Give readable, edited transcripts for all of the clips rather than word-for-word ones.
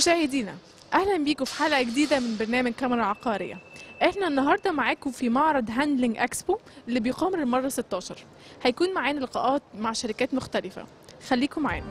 مشاهدينا، اهلا بيكم في حلقه جديده من برنامج كاميرا عقاريه. احنا النهارده معاكم في معرض هاندلنج اكسبو اللي بيقام للمره 16. هيكون معانا لقاءات مع شركات مختلفه. خليكم معانا.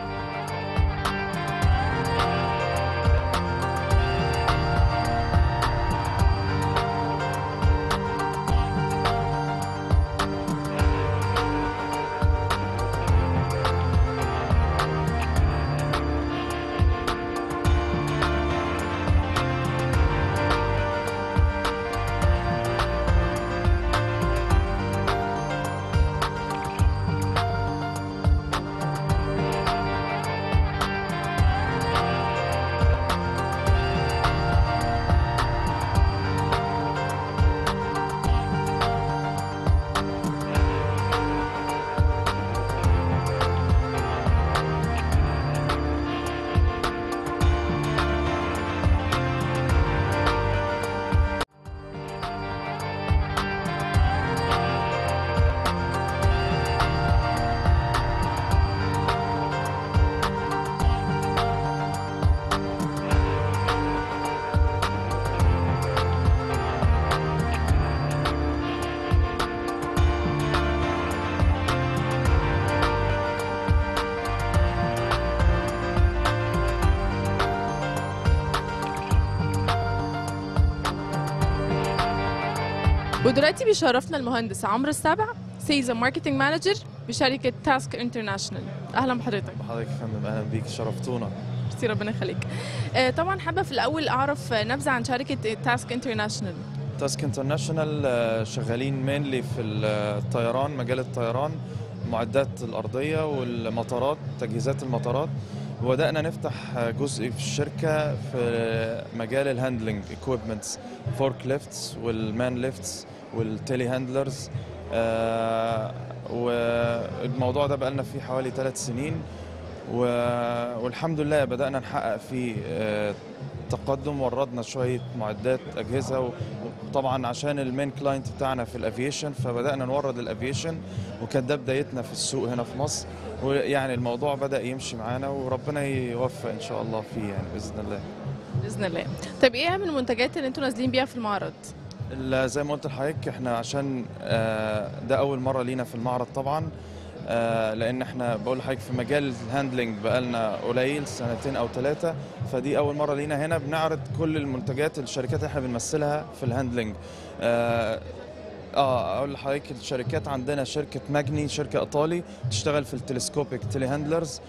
ودلوقتي بيشرفنا المهندس عمرو السابع، سيلز ماركتنج مانجر بشركه تاسك انترناشونال. اهلا بحضرتك. بحضرتك يا فندم، اهلا بيك، شرفتونا. ميرسي، ربنا يخليك. طبعا حابه في الاول اعرف نبذه عن شركه تاسك انترناشونال. تاسك انترناشونال شغالين مينلي في الطيران، مجال الطيران، المعدات الارضيه والمطارات، تجهيزات المطارات. وبدانا نفتح جزء في الشركه في مجال الهاندلنج ايكويبمنتس، فورك ليفتس والمان ليفتس والتيلي هاندلرز. والموضوع ده بقالنا فيه حوالي 3 سنين، والحمد لله بدأنا نحقق فيه تقدم. وردنا شوية معدات أجهزة، وطبعا عشان المين كلاينت بتاعنا في الافيشن فبدأنا نورد الافيشن، وكان ده بدايتنا في السوق هنا في مصر. ويعني الموضوع بدأ يمشي معانا وربنا يوفق إن شاء الله فيه يعني بإذن الله. باذن الله. طيب ايه اهم المنتجات اللي انتوا نازلين بيها في المعرض؟ زي ما قلت لحضرتك، احنا عشان ده أول مرة لينا في المعرض طبعا، لان احنا بقول لحضرتك في مجال الهاندلنج بقالنا قليل 2 أو 3 سنين، فدي اول مره لينا هنا بنعرض كل المنتجات الشركات اللي احنا بنمثلها في الهاندلنج. اقول لحضرتك الشركات عندنا شركه ماجني، شركه ايطالي بتشتغل في التلسكوبيك تيلي هاندلرز،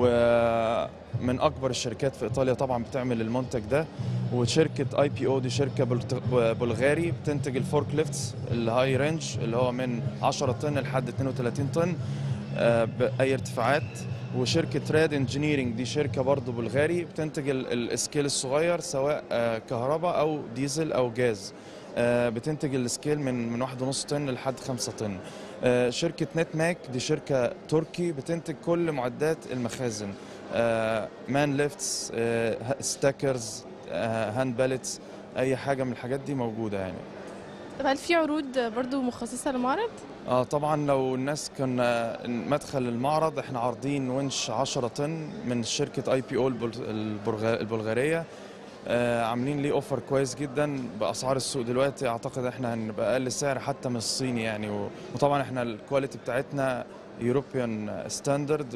ومن اكبر الشركات في ايطاليا طبعا بتعمل المنتج ده. وشركه اي بي او دي شركه بلغاري بتنتج الفورك ليفتس الهاي رينج اللي هو من 10 طن لحد 32 طن باي ارتفاعات. وشركه راد انجينيرنج دي شركه برضه بلغاري بتنتج السكيل الصغير سواء كهرباء او ديزل او جاز، بتنتج السكيل من 1.5 طن لحد 5 طن. شركه نت ماك دي شركه تركي بتنتج كل معدات المخازن، مان ليفتس، ستاكرز، هاند باليتس، اي حاجه من الحاجات دي موجوده يعني. طب هل في عروض برضو مخصصه للمعرض؟ طبعا لو الناس كنا مدخل المعرض احنا عارضين ونش 10 طن من شركه اي بي او البلغاريه، عاملين ليه اوفر كويس جدا باسعار السوق دلوقتي. اعتقد احنا هنبقى اقل سعر حتى من الصيني يعني. وطبعا احنا الكواليتي بتاعتنا يوروبيان ستاندرد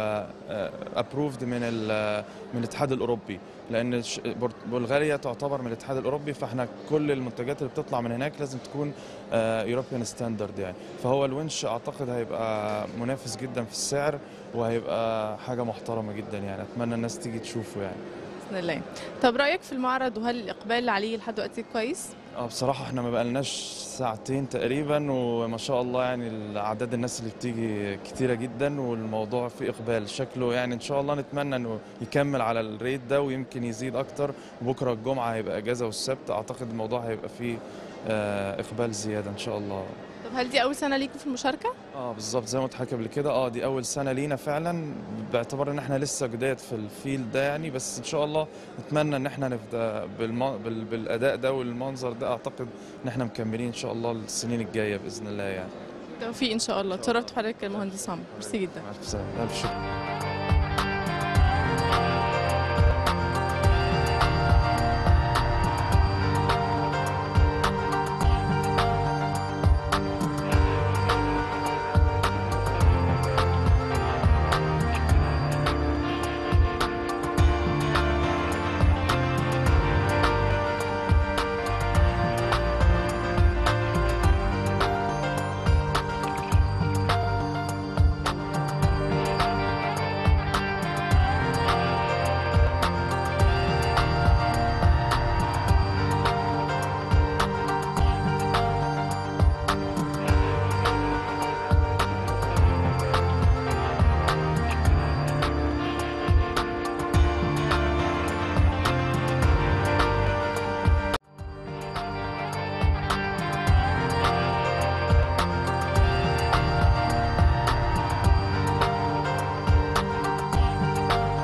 وابروفد من الاتحاد الاوروبي، لان بلغاريا تعتبر من الاتحاد الاوروبي، فاحنا كل المنتجات اللي بتطلع من هناك لازم تكون يوروبيان ستاندرد يعني. فهو الونش اعتقد هيبقى منافس جدا في السعر، وهيبقى حاجه محترمه جدا يعني. اتمنى الناس تيجي تشوفه يعني باذن الله. طب رايك في المعرض، وهل الاقبال عليه لحد دلوقتي كويس؟ بصراحة احنا ما بقالناش 2 ساعة تقريبا، وما شاء الله يعني اعداد الناس اللي بتيجي كتيرة جدا، والموضوع فيه اقبال شكله يعني. ان شاء الله نتمنى انه يكمل على الريت ده ويمكن يزيد اكتر. وبكرة الجمعة هيبقى اجازة والسبت، اعتقد الموضوع هيبقى فيه اقبال زيادة ان شاء الله. طب هل دي اول سنه ليكم في المشاركه؟ بالظبط زي ما قلت لحضرتك قبل كده، دي اول سنه لينا فعلا، باعتبار ان احنا لسه جداد في الفيلد ده يعني. بس ان شاء الله نتمنى ان احنا نبدا بالاداء ده والمنظر ده. اعتقد ان احنا مكملين ان شاء الله السنين الجايه باذن الله يعني. توفيق ان شاء الله. اتشرفت بحضرتك المهندس عمرو، ميرسي جدا. الف شكر.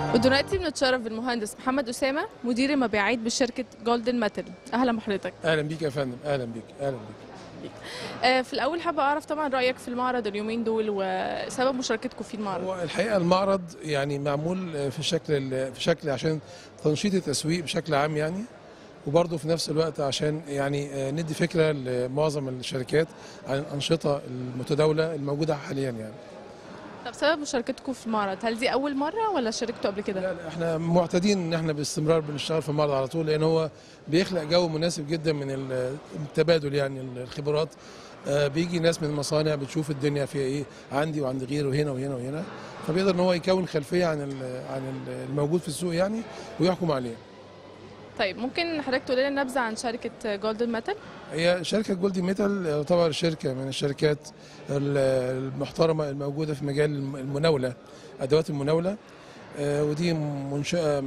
ودلوقتي بنتشرف بالمهندس محمد أسامة مدير المبيعات بشركة جولدن ميتال. أهلا بحضرتك. اهلا بيك يا فندم، اهلا بيك اهلا بيك. في الأول حابة أعرف طبعا رأيك في المعرض اليومين دول وسبب مشاركتكم في المعرض. هو الحقيقه المعرض يعني معمول في شكل عشان تنشيط التسويق بشكل عام يعني، وبرضه في نفس الوقت عشان يعني ندي فكره لمعظم الشركات عن الانشطه المتداوله الموجوده حاليا يعني. طب سبب مشاركتكم في المعرض، هل دي أول مرة ولا شاركتوا قبل كده؟ لا احنا معتادين ان احنا باستمرار بنشتغل في المعرض على طول، لان هو بيخلق جو مناسب جدا من التبادل يعني الخبرات. بيجي ناس من المصانع بتشوف الدنيا فيها ايه عندي وعند غيره وهنا وهنا وهنا، فبيقدر ان هو يكون خلفيه عن الموجود في السوق يعني ويحكم عليه. طيب ممكن حضرتك تقول لنا نبذة عن شركة جولدن ميتال؟ هي شركه جولدي ميتال تعتبر شركه من الشركات المحترمه الموجوده في مجال المناوله، ادوات المناوله. ودي منشأة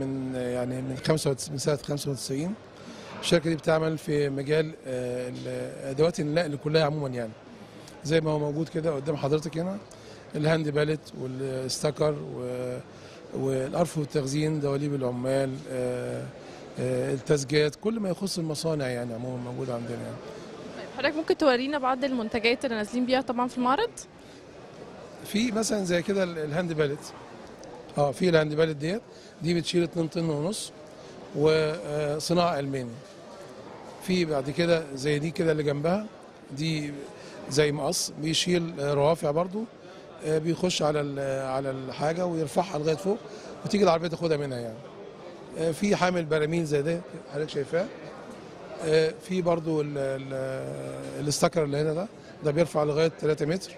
من سنة 95. الشركة دي بتعمل في مجال أدوات النقل كلها عموما يعني، زي ما هو موجود كده قدام حضرتك هنا، الهاند باليت والستاكر والأرفف والتخزين، دواليب العمال، التسجيلات، كل ما يخص المصانع يعني عموما موجود عندنا يعني. طيب حضرتك ممكن تورينا بعض المنتجات اللي نازلين بيها طبعا في المعرض؟ في مثلا زي كده الهاند باليت. في الهاند باليت دي بتشيل 2 طن ونص وصناعه الماني. في بعد كده زي دي كده اللي جنبها، دي زي مقص بيشيل روافع برضو، بيخش على الحاجه ويرفعها لغايه فوق وتيجي العربيه تاخدها منها يعني. في حامل براميل زي ده حضرتك شايفاه. في برضو الاستكر اللي هنا ده بيرفع لغايه 3 متر،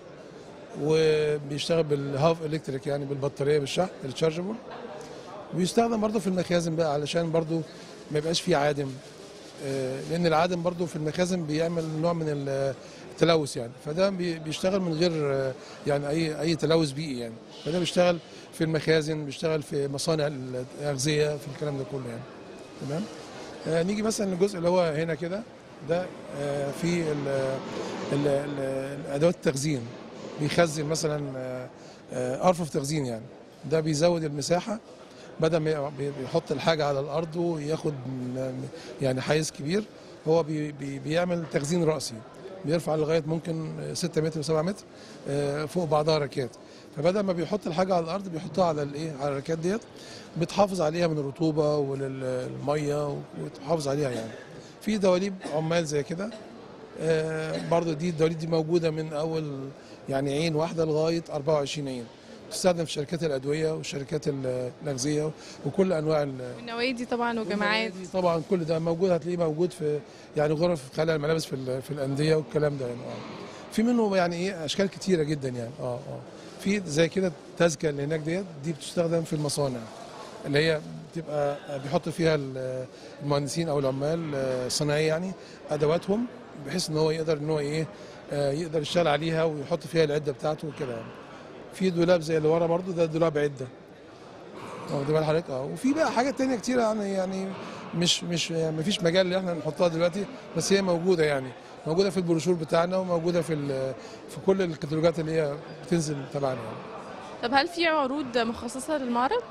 وبيشتغل بالهاف الكتريك يعني بالبطاريه بالشحن التشارجبل. وبيستخدم برضه في المخازن بقى علشان برضه ما يبقاش فيه عادم، لان العادم برضه في المخازن بيعمل نوع من التلوث يعني، فده بيشتغل من غير يعني اي تلوث بيئي يعني. فده بيشتغل في المخازن، بيشتغل في مصانع الاغذيه، في الكلام ده كله يعني. تمام. نيجي مثلا للجزء اللي هو هنا كده، ده في ادوات التخزين. بيخزن مثلا ارفف تخزين يعني، ده بيزود المساحه بدل ما بيحط الحاجه على الارض وياخد يعني حيز كبير. هو بيعمل تخزين راسي، بيرفع لغايه ممكن 6 متر و7 متر فوق بعضها ركات. فبدل ما بيحط الحاجه على الارض بيحطها على على الركات ديت، بتحافظ عليها من الرطوبه وللميه وتحافظ عليها يعني. في دواليب عمال زي كده برضه، الدواليب دي موجوده من اول يعني عين واحده لغايه 24 عين. تستخدم في شركات الادويه وشركات الاغذيه وكل انواع النوادي طبعا وجامعات. طبعا كل ده موجود، هتلاقيه موجود في يعني غرف خلع الملابس في الانديه والكلام ده يعني. في منه يعني ايه اشكال كتيره جدا يعني. في زي كده التزكيه اللي هناك دي بتستخدم في المصانع، اللي هي بتبقى بيحطوا فيها المهندسين او العمال الصناعيه يعني ادواتهم، بحيث ان هو يقدر ان هو يقدر يشتغل عليها ويحط فيها العده بتاعته وكده يعني. في دولاب زي اللي ورا برضو، ده دولاب عده. واخد بال حضرتك. وفي بقى حاجات تانية كتيره يعني مش يعني مفيش مجال اللي احنا نحطها دلوقتي، بس هي موجوده يعني، موجوده في البروشور بتاعنا وموجوده في كل الكتالوجات اللي هي بتنزل تبعنا يعني. طب هل في عروض مخصصه للمعرض؟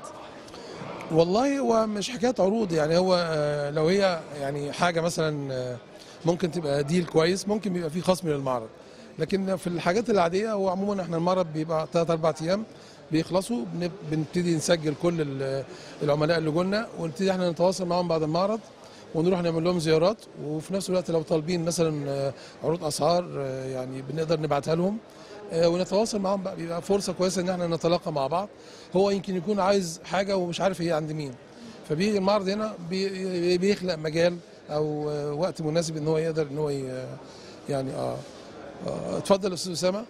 والله هو مش حكايه عروض يعني، هو لو هي يعني حاجه مثلا ممكن تبقى ديل كويس، ممكن بيبقى فيه خصم للمعرض. لكن في الحاجات العاديه هو عموما احنا المعرض بيبقى 3-4 ايام بيخلصوا، بنبتدي نسجل كل العملاء اللي جولنا، ونبتدي احنا نتواصل معاهم بعد المعرض ونروح نعمل لهم زيارات. وفي نفس الوقت لو طالبين مثلا عروض اسعار يعني بنقدر نبعتها لهم ونتواصل معاهم بقى. بيبقى فرصه كويسه ان احنا نتلاقى مع بعض. هو يمكن يكون عايز حاجه ومش عارف هي عند مين، فبيجي المعرض هنا بيخلق مجال او وقت مناسب ان هو يقدر ان هو يعني اتفضل استاذ اسامه.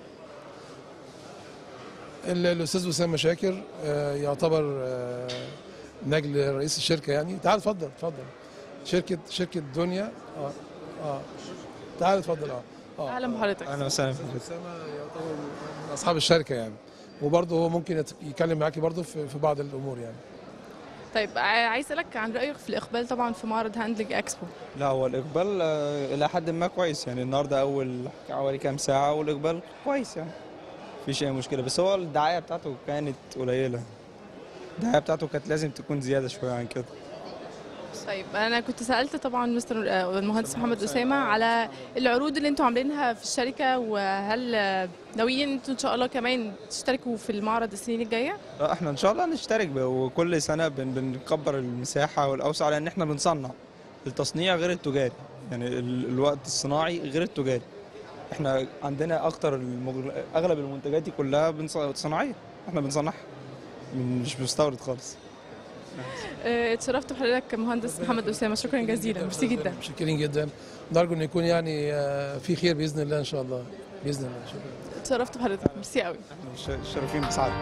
الاستاذ اسامه شاكر يعتبر نجل رئيس الشركه يعني. تعال اتفضل شركه دنيا. تعال اتفضل. اهلا بحضرتك. اهلا وسهلا. اسامه يعتبر من اصحاب الشركه يعني، وبرضه هو ممكن يتكلم معاكي برضه في بعض الامور يعني. طيب عايز اسالك عن رايك في الاقبال طبعا في معرض هاندلنج اكسبو. لا هو الاقبال الى حد ما كويس يعني، النهارده اول حوالي كام ساعه والاقبال كويس يعني، مفيش اي مشكله، بس هو الدعايه بتاعته كانت قليله. الدعايه بتاعته كانت لازم تكون زياده شويه عن كده. طيب انا كنت سالت طبعا مستر المهندس محمد اسامه على العروض اللي انتوا عاملينها في الشركه، وهل ناويين انتوا ان شاء الله كمان تشتركوا في المعرض السنين الجايه؟ احنا ان شاء الله نشترك وكل سنه بنكبر المساحه والاوسع، لان احنا بنصنع. التصنيع غير التجاري، يعني الوقت الصناعي غير التجاري. احنا عندنا اغلب المنتجات دي كلها صناعيه، احنا بنصنعها مش بنستورد خالص. اتشرفت بحضرتك مهندس محمد اسامه، شكرا جزيلا، ميرسي جدا. متشكرين جدا، نرجو ان يكون يعني في خير باذن الله ان شاء الله، باذن الله. شكرا. اتشرفت بحضرتك، ميرسي قوي. احنا شرفين بسعادة.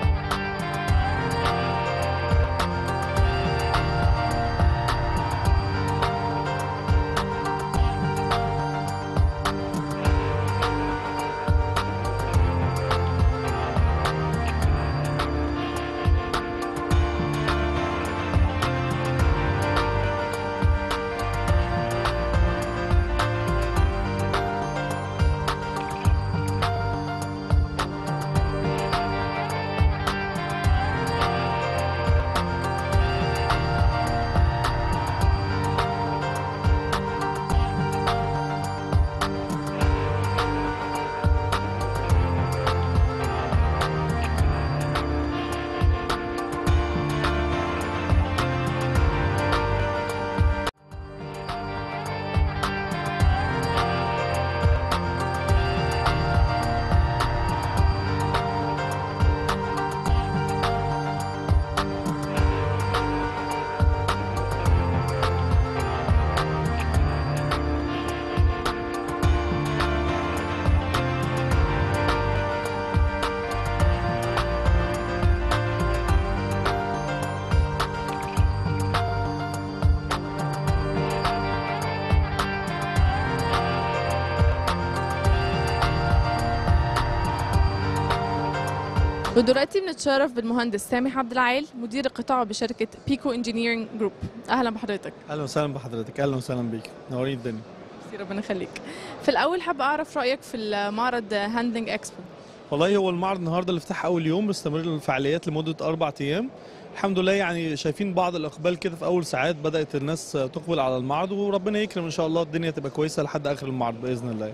ودلوقتي بنتشرف بالمهندس سامح عبد العال، مدير القطاع بشركه بيكو انجينيرنج جروب. اهلا بحضرتك. اهلا وسهلا بحضرتك، اهلا وسهلا بيك، نورين الدنيا. ربنا يخليك. في الاول حابه اعرف رايك في المعرض هاندلنج اكسبو. والله هو المعرض النهارده اللي افتح اول يوم، بيستمر الفعاليات لمده 4 ايام. الحمد لله، يعني شايفين بعض الاقبال كده في اول ساعات، بدات الناس تقبل على المعرض، وربنا يكرم ان شاء الله الدنيا تبقى كويسه لحد اخر المعرض باذن الله.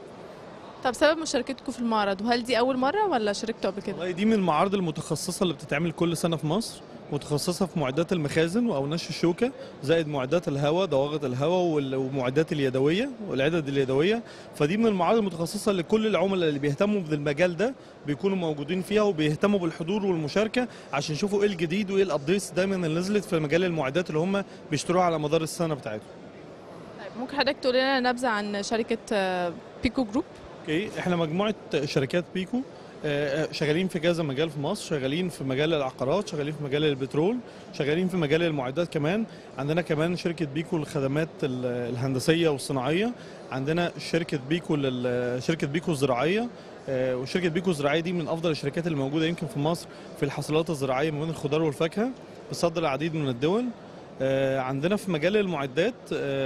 طب سبب مشاركتكم في المعرض، وهل دي اول مره ولا شاركتوا قبل كده؟ والله دي من المعارض المتخصصه اللي بتتعمل كل سنه في مصر، متخصصه في معدات المخازن واوناش الشوكه، زائد معدات الهواء، ضواغط الهواء والمعدات اليدويه والعدد اليدويه. فدي من المعارض المتخصصه اللي كل العملاء اللي بيهتموا بالمجال ده بيكونوا موجودين فيها، وبيهتموا بالحضور والمشاركه عشان يشوفوا ايه الجديد وايه الابديتس دايما اللي نزلت في مجال المعدات اللي هم بيشتروها على مدار السنه بتاعتهم. طيب ممكن حضرتك تقول لنا نبذه عن شركه بيكو جروب؟ اوكي، احنا مجموعه شركات بيكو شغالين في كذا مجال في مصر، شغالين في مجال العقارات، شغالين في مجال البترول، شغالين في مجال المعدات كمان. عندنا كمان شركة بيكو للخدمات الهندسية والصناعية، عندنا شركة بيكو الزراعية. وشركة بيكو الزراعية دي من أفضل الشركات اللي موجودة يمكن في مصر في الحاصلات الزراعية من الخضار والفاكهة، بتصدر العديد من الدول. عندنا في مجال المعدات،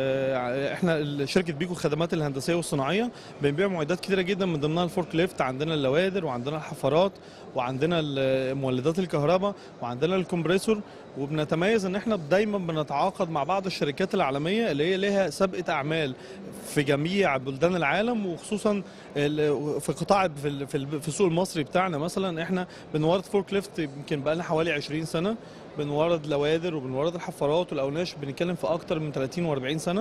احنا شركه بيكو الخدمات الهندسيه والصناعيه بنبيع معدات كتيره جدا، من ضمنها الفورك ليفت، عندنا اللوادر، وعندنا الحفارات، وعندنا مولدات الكهرباء، وعندنا الكمبريسور. وبنتميز ان احنا دايما بنتعاقد مع بعض الشركات العالميه اللي هي لها سابقه اعمال في جميع بلدان العالم، وخصوصا في قطاع في السوق المصري بتاعنا. مثلا احنا بنورد فورك ليفت يمكن بقى لنا حوالي 20 سنه، بنورد لوادر وبنورد الحفارات والاوناش بنتكلم في اكتر من 30 و40 سنه.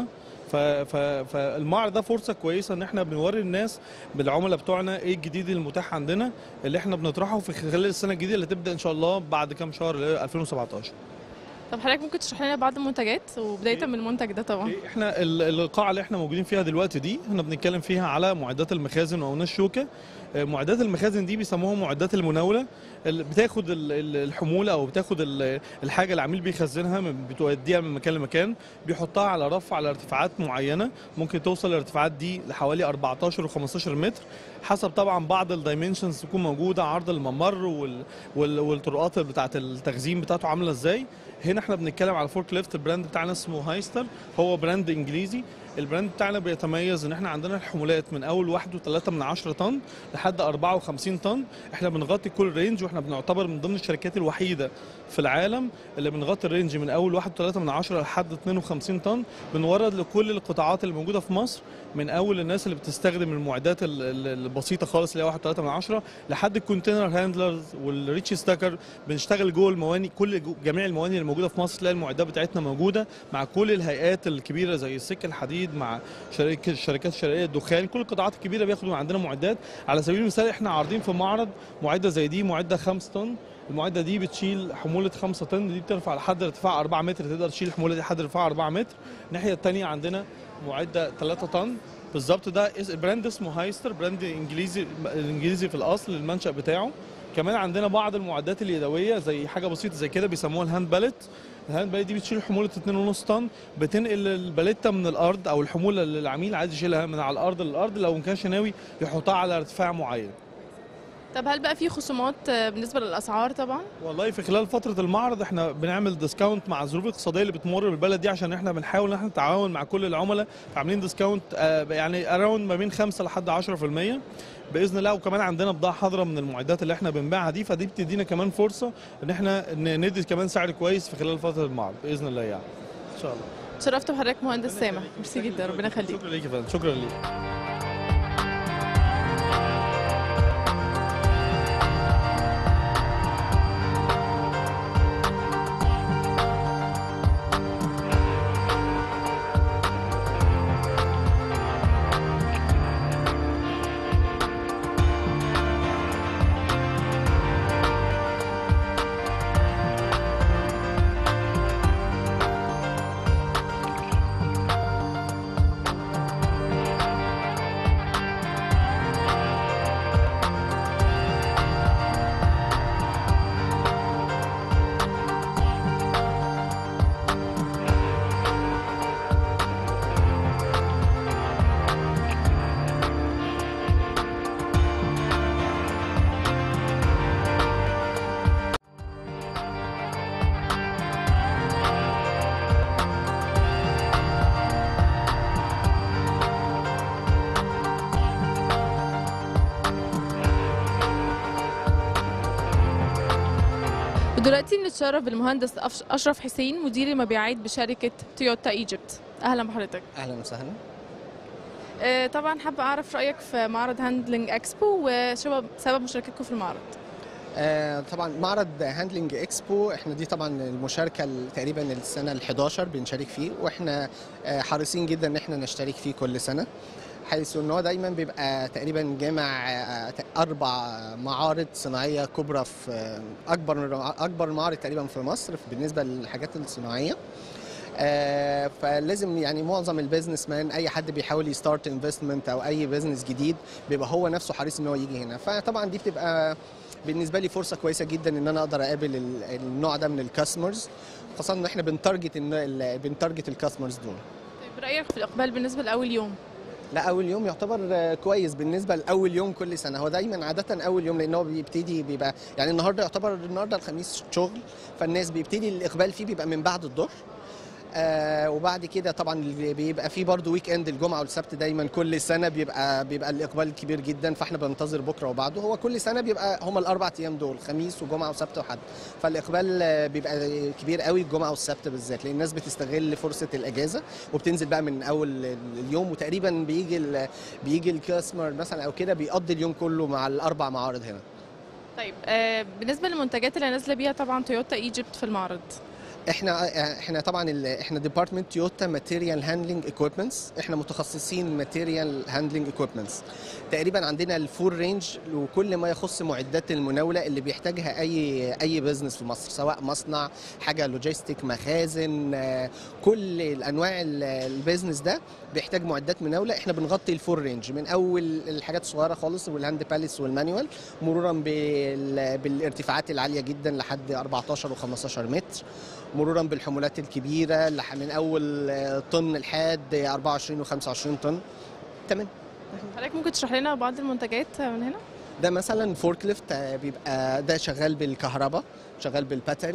فالمعرض ده فرصه كويسه ان احنا بنوري الناس بالعملاء بتوعنا ايه الجديد المتاح عندنا اللي احنا بنطرحه في خلال السنه الجديده اللي تبدا ان شاء الله بعد كام شهر، 2017. طب حضرتك ممكن تشرح لنا بعض المنتجات، وبدايه من المنتج ده طبعا؟ احنا القاعه اللي احنا موجودين فيها دلوقتي دي احنا بنتكلم فيها على معدات المخازن واوناش الشوكه. معدات المخازن دي بيسموها معدات المناوله، اللي بتاخد الحموله او بتاخد الحاجه العميل بيخزنها بتوديها من مكان لمكان، بيحطها على رف على ارتفاعات معينه، ممكن توصل الارتفاعات دي لحوالي 14 و15 متر، حسب طبعا بعض الدايمنشنز تكون موجوده، عرض الممر والطرقات بتاعه التخزين بتاعته عامله ازاي. هنا احنا بنتكلم على فورك ليفت، البراند بتاعنا اسمه هايستر، هو براند انجليزي. البراند بتاعنا بيتميز ان احنا عندنا الحمولات من اول 1.3 طن لحد 54 طن. احنا بنغطي كل رينج، واحنا بنعتبر من ضمن الشركات الوحيده في العالم اللي بنغطي الرينج من اول 1.3 لحد 52 طن. بنورد لكل القطاعات اللي موجوده في مصر، من اول الناس اللي بتستخدم المعدات البسيطه خالص اللي هي 1.3 لحد الكونتينر هاندلرز والريتش ستاكر. بنشتغل جوه المواني، جميع المواني اللي موجوده في مصر تلاقي المعدات بتاعتنا موجوده، مع كل الهيئات الكبيره زي السكه الحديد، مع الشركات الشرقيه الدخان. كل القطاعات الكبيره بياخدوا من عندنا معدات. على سبيل المثال احنا عارضين في معرض معده زي دي، معده 5 طن. المعده دي بتشيل حموله 5 طن، دي بترفع لحد ارتفاع 4 متر، تقدر تشيل الحموله دي لحد ارتفاع 4 متر. الناحيه الثانيه عندنا معده 3 طن بالظبط. ده براند اسمه هايستر، براند انجليزي في الاصل المنشأ بتاعه. كمان عندنا بعض المعدات اليدويه زي حاجه بسيطه زي كده بيسموها الهاند باليت. الهاند باليت دي بتشيل حموله 2.5 طن، بتنقل الباليته من الارض او الحموله اللي العميل عايز يشيلها من على الارض للارض لو ما كانش ناوي يحطها على ارتفاع معين. طب هل بقى في خصومات بالنسبه للاسعار طبعا؟ والله في خلال فتره المعرض احنا بنعمل ديسكاونت مع الظروف الاقتصاديه اللي بتمر بالبلد دي، عشان احنا بنحاول ان احنا نتعاون مع كل العملاء، عاملين ديسكاونت يعني اراوند ما بين 5 لحد 10% باذن الله. وكمان عندنا بضاعه حاضره من المعدات اللي احنا بنبيعها دي، فدي بتدينا كمان فرصه ان احنا ندي كمان سعر كويس في خلال فتره المعرض باذن الله يعني ان شاء الله. شرفت بحضرتك مهندس سامح، ميرسي جدا، ربنا يخليك. شكرا ليك يا فندم، شكرا ليك. ودلوقتي بنتشرف بالمهندس اشرف حسين، مدير المبيعات بشركه تويوتا ايجيبت. اهلا بحضرتك. اهلا وسهلا. طبعا حابه اعرف رايك في معرض هاندلنج اكسبو وسبب مشاركتكم في المعرض. طبعا معرض هاندلنج اكسبو احنا دي طبعا المشاركه تقريبا السنه ال11 بنشارك فيه، واحنا حريصين جدا ان احنا نشترك فيه كل سنه، حيث ان هو دايما بيبقى تقريبا جامع 4 معارض صناعيه كبرى في اكبر معرض تقريبا في مصر بالنسبه للحاجات الصناعيه. فلازم يعني معظم البيزنس مان، اي حد بيحاول يستارت انفستمنت او اي بيزنس جديد بيبقى هو نفسه حريص ان هو يجي هنا. فطبعا دي بتبقى بالنسبه لي فرصه كويسه جدا ان انا اقدر اقابل النوع ده من الكاستمرز، خاصه ان احنا بنتارجت الكاستمرز دول. طيب رايك في الاقبال بالنسبه لاول يوم؟ لا، اول يوم يعتبر كويس بالنسبه لاول يوم كل سنه. هو دايما عاده اول يوم، لان هو بيبقى يعني النهارده الخميس شغل، فالناس بيبتدي الاقبال فيه بيبقى من بعد الظهر. وبعد كده طبعا بيبقى فيه برضه ويك اند الجمعه والسبت، دايما كل سنه بيبقى الاقبال كبير جدا، فاحنا بننتظر بكره وبعده. هو كل سنه بيبقى هم ال4 ايام دول، خميس وجمعه وسبت وحد، فالاقبال بيبقى كبير قوي الجمعه والسبت بالذات، لان الناس بتستغل فرصه الاجازه وبتنزل بقى من اول اليوم، وتقريبا بيجي الكاستمر مثلا او كده بيقضي اليوم كله مع ال4 معارض هنا. طيب بالنسبه للمنتجات اللي نازله بيها طبعا تويوتا ايجيبت في المعرض، احنا طبعا احنا ديبارتمنت تويوتا ماتيريال هاندلنج ايكويبمنتس، احنا متخصصين ماتيريال هاندلنج ايكويبمنتس. تقريبا عندنا الفول رينج وكل ما يخص معدات المناوله اللي بيحتاجها اي بزنس في مصر، سواء مصنع، حاجه لوجيستيك، مخازن، كل الانواع البيزنس ده بيحتاج معدات مناوله. احنا بنغطي الفول رينج من اول الحاجات الصغيره خالص والهاند باليس والمانيوال، مرورا بالارتفاعات العاليه جدا لحد 14 و15 متر، مرورا بالحمولات الكبيره من اول طن لحد 24 و25 طن. تمام. حضرتك ممكن تشرح لنا بعض المنتجات من هنا؟ ده مثلا فورك ليفت، بيبقى ده شغال بالكهرباء، شغال بالباتري،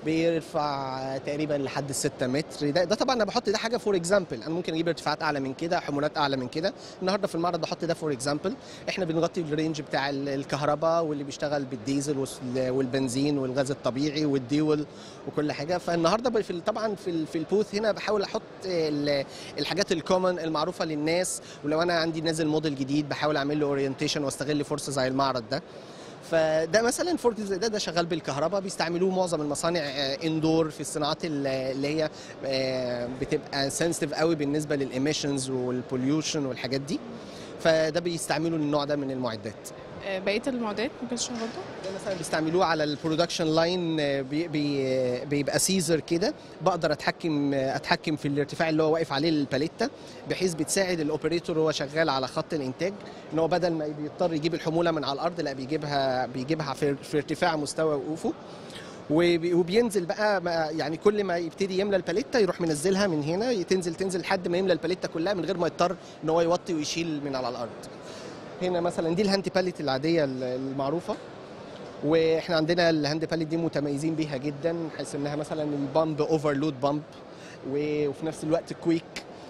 بيرفع تقريبا لحد 6 متر. ده طبعا انا بحط ده حاجه فور اكزامبل، انا ممكن اجيب ارتفاعات اعلى من كده، حمولات اعلى من كده. النهارده في المعرض بحط ده فور اكزامبل. احنا بنغطي الرينج بتاع الكهرباء واللي بيشتغل بالديزل والبنزين والغاز الطبيعي والديول وكل حاجه. فالنهارده طبعا في البوث هنا بحاول احط الحاجات الكومن المعروفه للناس، ولو انا عندي نازل موديل جديد بحاول اعمل له اورينتيشن واستغل فرصه زي المعرض ده. فده مثلا فورك زي ده شغال بالكهرباء، بيستعملوه معظم المصانع اندور في الصناعات اللي هي بتبقى سنسيتيف قوي بالنسبه للإيميشنز والبوليوشن والحاجات دي، فده بيستعملوا النوع ده من المعدات. بقيه المعدات ممكن تشرح برضه؟ ده مثلا بيستعملوه على البرودكشن لاين، بيبقى سيزر كده، بقدر اتحكم في الارتفاع اللي هو واقف عليه الباليتا، بحيث بتساعد الاوبريتور وهو شغال على خط الانتاج ان هو بدل ما بيضطر يجيب الحموله من على الارض، لا بيجيبها في ارتفاع مستوى وقوفه. وبينزل بقى يعني كل ما يبتدي يملى الباليتا يروح منزلها من هنا، تنزل لحد ما يملى الباليتا كلها من غير ما يضطر ان هو يوطي ويشيل من على الارض. هنا مثلا دي الهاند باليت العاديه المعروفه، واحنا عندنا الهاند باليت دي متميزين بيها جدا، حيث انها مثلا البامب اوفرلود بامب، وفي نفس الوقت كويك،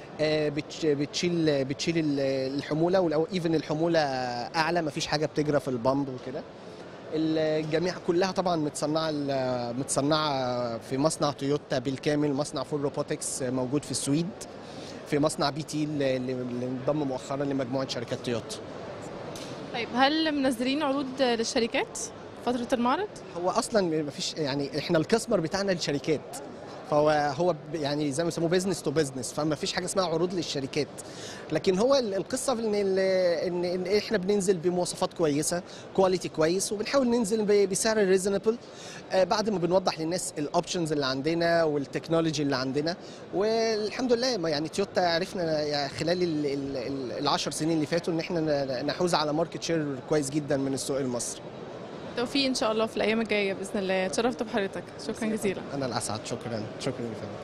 بتشيل الحموله، ولو ايفن الحموله اعلى مفيش حاجه بتجرى في البامب وكده. الجميع كلها طبعا متصنعه في مصنع تويوتا بالكامل، مصنع فول روبوتكس موجود في السويد، في مصنع بي تي اللي انضم مؤخرا لمجموعه شركات تويوتا. طيب هل منزلين عروض للشركات فترة المعرض؟ هو اصلا مفيش، يعني احنا الكاستمر بتاعنا الشركات، فهو يعني زي ما بيسموه بزنس تو بزنس، فما فيش حاجه اسمها عروض للشركات. لكن هو القصه في ان احنا بننزل بمواصفات كويسه، كواليتي كويس، وبنحاول ننزل بسعر ريزونبل بعد ما بنوضح للناس الاوبشنز اللي عندنا والتكنولوجي اللي عندنا. والحمد لله يعني تويوتا عرفنا خلال ال10 سنين اللي فاتوا ان احنا نحوز على ماركت شير كويس جدا من السوق المصري. توفيق ان شاء الله في الايام الجايه باذن الله. اتشرفت بحضرتك، شكرا جزيلا. انا الاسعد، شكرا شكرا.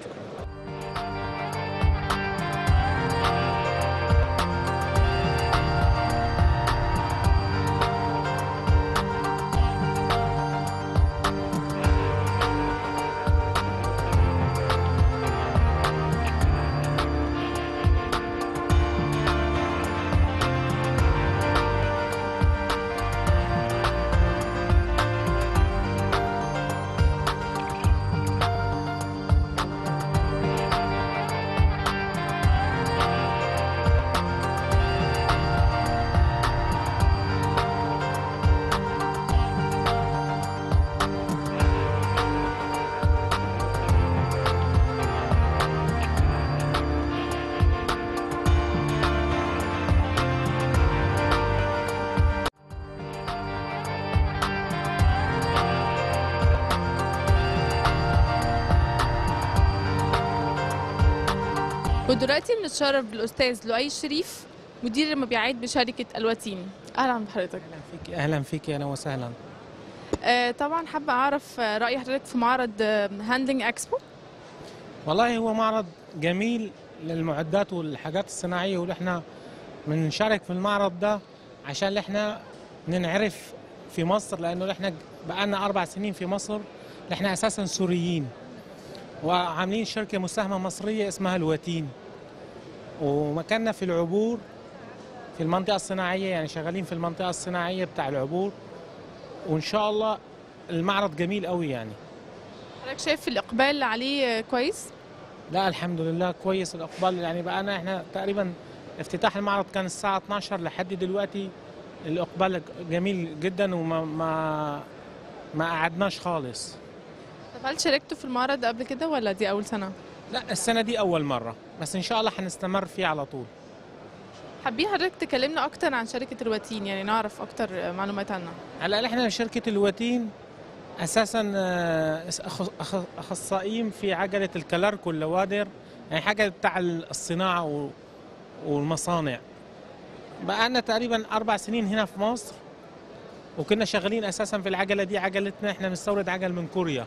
ودلوقتي بنتشرف بالاستاذ لؤي الشريف، مدير المبيعات بشركه الوتين. اهلا بحضرتك. اهلا فيك، اهلا وسهلا. طبعا حابه اعرف راي حضرتك في معرض هاندلنج اكسبو. والله هو معرض جميل للمعدات والحاجات الصناعيه، واللي احنا بنشارك في المعرض ده عشان احنا ننعرف في مصر، لانه احنا بقالنا 4 سنين في مصر. احنا اساسا سوريين، وعاملين شركه مساهمه مصريه اسمها الوتين، ومكاننا في العبور في المنطقه الصناعيه، يعني شغالين في المنطقه الصناعيه بتاع العبور. وان شاء الله المعرض جميل قوي. يعني حضرتك شايف الاقبال عليه كويس؟ لا الحمد لله كويس الاقبال. يعني بقى احنا تقريبا افتتاح المعرض كان الساعه 12 لحد دلوقتي الاقبال جميل جدا، وما ما قعدناش خالص. طب هل شاركتوا في المعرض قبل كده ولا دي اول سنه؟ لا السنه دي اول مره، بس ان شاء الله هنستمر فيه على طول. حابين حضرتك تكلمنا اكتر عن شركه الوتين، يعني نعرف اكتر معلومات عنها. هلا احنا شركه الوتين اساسا اخصائيين في عجله الكلارك واللوادر، يعني حاجه بتاع الصناعه والمصانع. بقى لنا تقريبا 4 سنين هنا في مصر، وكنا شغالين اساسا في العجله دي. عجلتنا احنا بنستورد عجل من كوريا،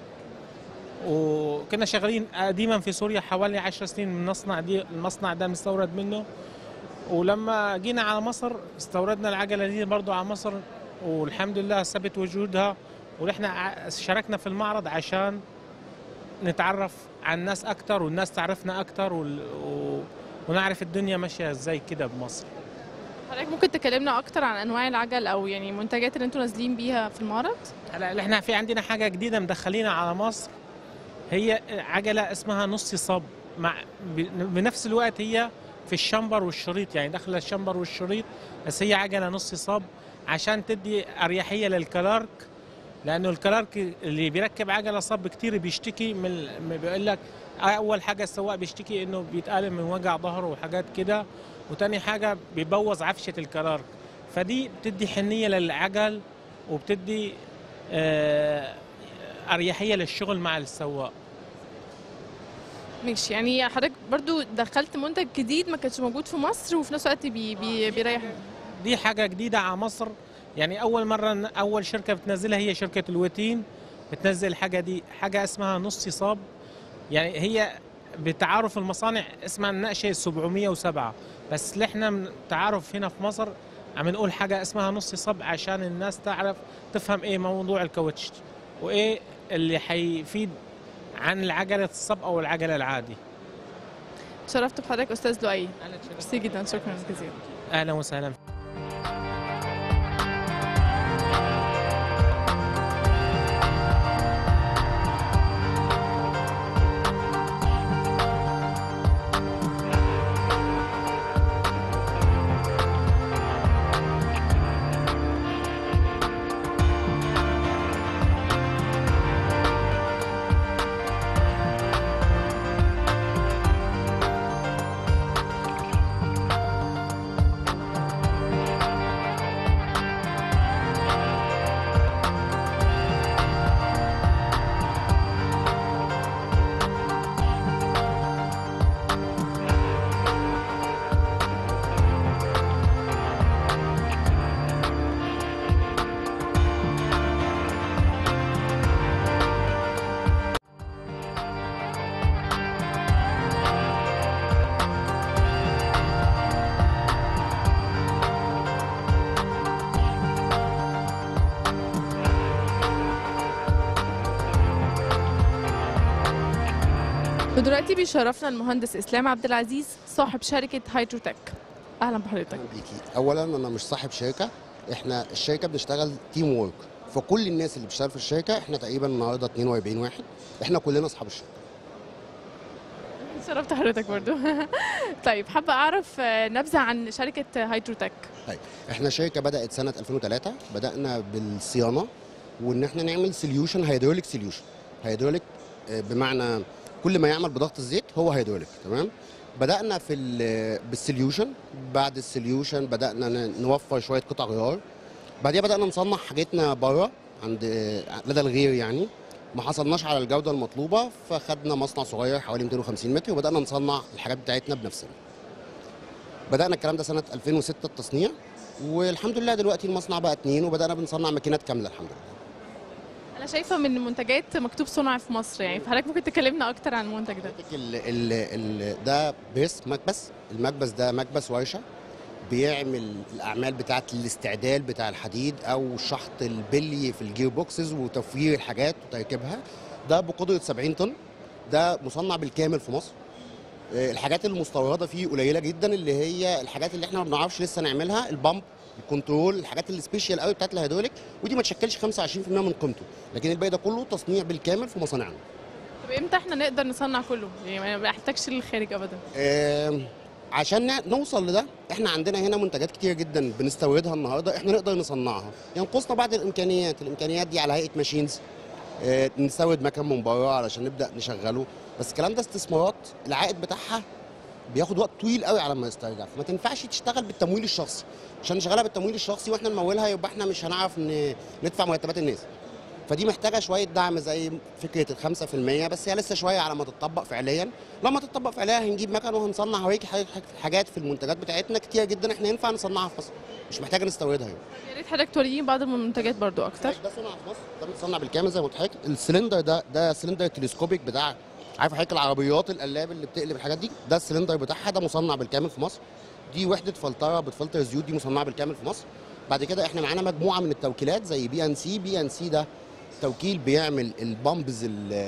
وكنا شغالين قديما في سوريا حوالي 10 سنين من المصنع ده مستورد منه. ولما جينا على مصر استوردنا العجله دي برضو على مصر، والحمد لله ثبت وجودها. ونحن شاركنا في المعرض عشان نتعرف على الناس اكتر والناس تعرفنا اكتر ونعرف الدنيا ماشيه ازاي كده بمصر. حضرتك ممكن تكلمنا اكتر عن انواع العجل او يعني المنتجات اللي انتوا نازلين بيها في المعرض؟ هلا احنا في عندنا حاجه جديده مدخلينها على مصر، هي عجله اسمها نص صب، بنفس الوقت هي في الشمبر والشريط، يعني داخله الشمبر والشريط، بس هي عجله نص صب عشان تدي اريحيه للكلارك، لانه الكلارك اللي بيركب عجله صب كتير بيشتكي بيقول لك اول حاجه السواق بيشتكي انه بيتألم من وجع ظهره وحاجات كده، وتاني حاجه بيبوظ عفشه الكلارك، فدي بتدي حنيه للعجل وبتدي اريحيه للشغل مع السواق. ماشي، يعني حضرتك برضو دخلت منتج جديد ما كانش موجود في مصر وفي نفس الوقت بيريح. دي حاجه جديده على مصر، يعني اول شركه بتنزلها هي شركه الوتين، بتنزل الحاجه دي، حاجه اسمها نص صاب، يعني هي بتعارف المصانع اسمها النقشه 707، بس اللي احنا تعارف هنا في مصر عم نقول حاجه اسمها نص صب عشان الناس تعرف تفهم ايه موضوع الكاوتش وايه اللي حيفيد عن العجله الصب او العجله العادي. شرفت بحضرتك استاذ لؤي. ميرسي جدا، شكرا جزيلا. اهلا وسهلا. ودلوقتي بيشرفنا المهندس اسلام عبد العزيز صاحب شركه هيدروتك. اهلا بحضرتك. اهلا بيكي. اولا انا مش صاحب شركه، احنا الشركه بنشتغل تيم وورك، فكل الناس اللي بتشتغل في الشركه احنا تقريبا النهارده 42 واحد، احنا كلنا اصحاب الشركه. شرفت حضرتك برضو. طيب حابه اعرف نبذه عن شركه هيدروتك. طيب احنا شركه بدات سنه 2003، بدانا بالصيانه وان احنا نعمل سوليوشن هيدروليك سوليوشن. هيدروليك بمعنى كل ما يعمل بضغط الزيت هو هيدروليك، تمام. بدانا بالسوليوشن، بعد السوليوشن بدانا نوفر شويه قطع غيار، بعدين بدانا نصنع حاجتنا بره عند لدى الغير، يعني ما حصلناش على الجوده المطلوبه فخدنا مصنع صغير حوالي 250 متر وبدانا نصنع الحاجات بتاعتنا بنفسنا. بدانا الكلام ده سنه 2006 التصنيع، والحمد لله دلوقتي المصنع بقى 2 وبدانا بنصنع ماكينات كامله الحمد لله. انا شايفه من المنتجات مكتوب صنع في مصر، يعني فحضرتك ممكن تكلمنا اكتر عن المنتج ده؟ ده بريس مكبس، المكبس ده مكبس ورشه بيعمل الاعمال بتاعه الاستعدال بتاع الحديد او شحط البلي في الجير بوكسز وتفوير الحاجات وتركيبها. ده بقدره 70 طن، ده مصنع بالكامل في مصر. الحاجات المستورده فيه قليله جدا، اللي هي الحاجات اللي احنا ما بنعرفش لسه نعملها، البامب، الكنترول، الحاجات السبيشال قوي بتاعت الهيدروليك، ودي ما تشكلش 25% من قيمته، لكن الباقي ده كله تصنيع بالكامل في مصانعنا. طب امتى احنا نقدر نصنع كله؟ يعني ما بنحتاجش للخارج ابدا. عشان نوصل لده احنا عندنا هنا منتجات كتير جدا بنستوردها النهارده احنا نقدر نصنعها، ينقصنا بعض الامكانيات دي على هيئه ماشينز، نستورد مكان من بره علشان نبدا نشغله، بس الكلام ده استثمارات العائد بتاعها بياخد وقت طويل قوي على ما يسترجع، فما تنفعش تشتغل بالتمويل الشخصي، عشان نشغلها بالتمويل الشخصي واحنا نمولها يبقى احنا مش هنعرف ندفع مرتبات الناس. فدي محتاجه شويه دعم زي فكره ال 5%، بس هي لسه شويه على ما تتطبق فعليا. لما تتطبق فعليا هنجيب مكن وهنصنع هوريكي حاجات في المنتجات بتاعتنا كتير جدا احنا ينفع نصنعها في مصر، مش محتاجه نستوردها يعني. يا ريت حضرتك توريني بعض من المنتجات برضو اكتر. ده صنع في مصر، ده متصنع بالكامل زي ما قلت لحضرتك. السلندر ده سلندر تلسكوبيك بتاع، عارف حضرتك العربيات القلاب اللي بتقلب الحاجات دي، ده السلندر بتاعها، ده مصنع بالكامل في مصر. دي وحده فلتره بتفلتر الزيوت، دي مصنعه بالكامل في مصر. بعد كده احنا معانا مجموعه من التوكيلات زي بي ان سي ده توكيل بيعمل البامبز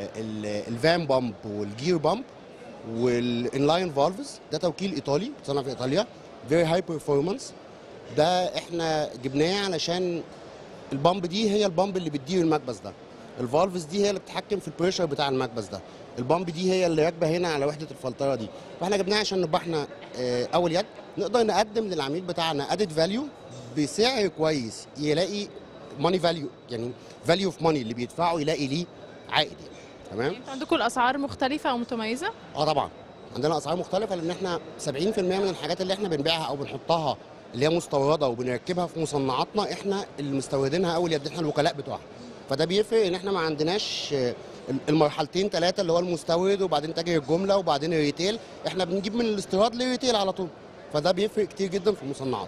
الفان بامب والجير بامب والانلاين فالفز. ده توكيل ايطالي بتصنع في ايطاليا، فيري هاي بيرفورمانس. ده احنا جبناه علشان البامب دي هي البامب اللي بتدير المكبس ده، الفالفز دي هي اللي بتتحكم في البريشر بتاع المكبس ده، البامب دي هي اللي راكبه هنا على وحده الفلتره دي. فاحنا جبناها عشان نبقى احنا اول يد نقدر نقدم للعميل بتاعنا ادد فاليو بسعر كويس، يلاقي ماني فاليو، يعني فاليو اوف ماني اللي بيدفعه يلاقي ليه عائد يعني. تمام. انتوا عندكم الاسعار مختلفه او متميزه؟ طبعا عندنا اسعار مختلفه، لان احنا 70% من الحاجات اللي احنا بنبيعها او بنحطها اللي هي مستورده وبنركبها في مصنعاتنا احنا اللي مستوردينها اول يد، احنا الوكلاء بتوعها. فده بيفرق ان احنا ما عندناش المرحلتين ثلاثه اللي هو المستورد وبعدين تاجر الجمله وبعدين الريتيل، احنا بنجيب من الاستيراد للريتيل على طول. فده بيفرق كتير جدا في المصنعات.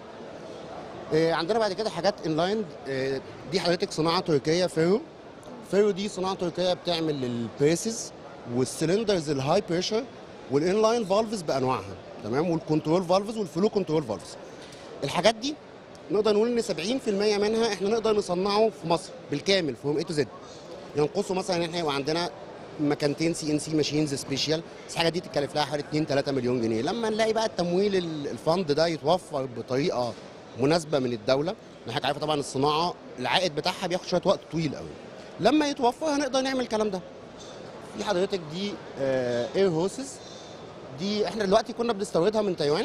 عندنا بعد كده حاجات انلاين، دي حضرتك صناعه تركيه فيرو. فيرو دي صناعه تركيه بتعمل البريسز والسلندرز الهاي بريشر والانلاين فالفز بانواعها، تمام، والكنترول فالفز والفلو كنترول فالفز. الحاجات دي نقدر نقول ان 70% منها احنا نقدر نصنعه في مصر بالكامل فروم اي تو زد. ينقصوا مثلا ان احنا يبقى عندنا مكانتين سي ان سي ماشينز سبيشال، بس الحاجه دي تكلف لها حوالي 2-3 مليون جنيه. لما نلاقي بقى التمويل الفند ده يتوفر بطريقه مناسبه من الدوله، حضرتك عارفه طبعا الصناعه العائد بتاعها بياخد شويه وقت طويل قوي، لما يتوفر هنقدر نعمل الكلام ده. دي حضرتك دي اير هوسز، دي احنا دلوقتي كنا بنستوردها من تايوان،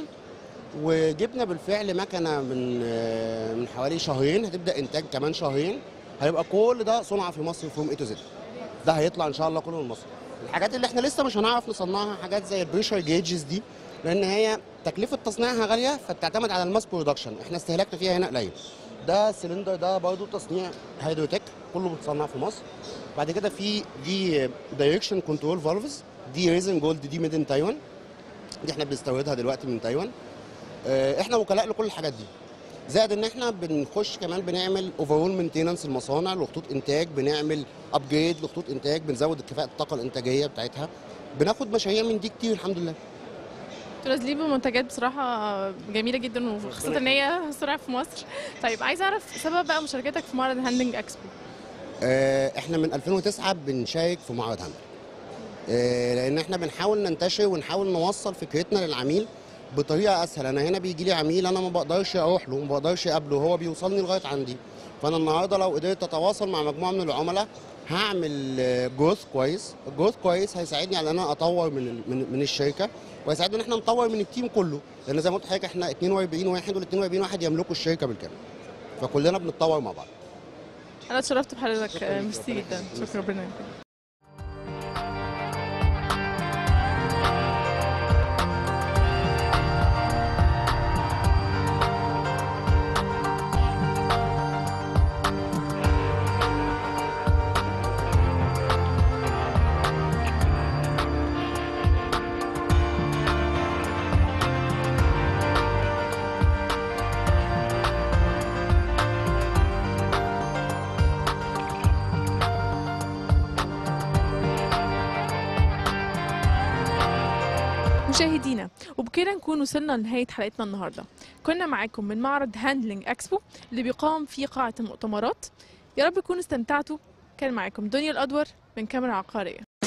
وجبنا بالفعل مكنه من حوالي شهرين، هتبدا انتاج كمان شهرين، هيبقى كل ده صنع في مصر فروم اي تو زد. ده هيطلع ان شاء الله كله من مصر. الحاجات اللي احنا لسه مش هنعرف نصنعها حاجات زي البريشر جيجز دي، لان هي تكلفه تصنيعها غاليه فبتعتمد على الماس برودكشن، احنا استهلاكنا فيها هنا قليل. ده السلندر ده برضه تصنيع هيدروتك، كله بيتصنع في مصر. بعد كده في دي دايركشن كنترول فالفز، دي ريزن جولد، دي ميد ان تايوان، دي احنا بنستوردها دلوقتي من تايوان. احنا وكلاء لكل الحاجات دي، زائد ان احنا بنخش كمان بنعمل اوفرول مينتيننس المصانع لخطوط انتاج، بنعمل ابجريد لخطوط انتاج، بنزود كفاءه الطاقه الانتاجيه بتاعتها، بناخد مشاريع من دي كتير الحمد لله. انتوا نازلين بمنتجات بصراحه جميله جدا، وخاصه ان هي صنع في مصر. طيب عايز اعرف سبب بقى مشاركتك في معرض هاندلنج اكسبو. احنا من 2009 بنشارك في معرض هاندلنج، لان احنا بنحاول ننتشر ونحاول نوصل فكرتنا للعميل بطريقه اسهل. انا هنا بيجي لي عميل انا ما بقدرش اروح له، ما بقدرش اقابله، هو بيوصلني لغايه عندي. فانا النهارده لو قدرت اتواصل مع مجموعه من العملاء هعمل جروث كويس، الجروث كويس هيساعدني على ان انا اطور من الشركه، وهيساعدنا ان احنا نطور من التيم كله، لان زي ما قلت لحضرتك احنا 42 واحد، وال 42 واحد يملكوا الشركه بالكامل، فكلنا بنتطور مع بعض. انا اتشرفت بحضرتك، ميرسي جدا، شكرا ربنا يكرمك. مشاهدينا، وبكده نكون وصلنا لنهاية حلقتنا النهاردة. كنا معاكم من معرض هاندلنج اكسبو اللي بيقام في قاعة المؤتمرات. يا رب تكونوا استمتعتوا. كان معاكم دنيا الأدور من كاميرا عقارية.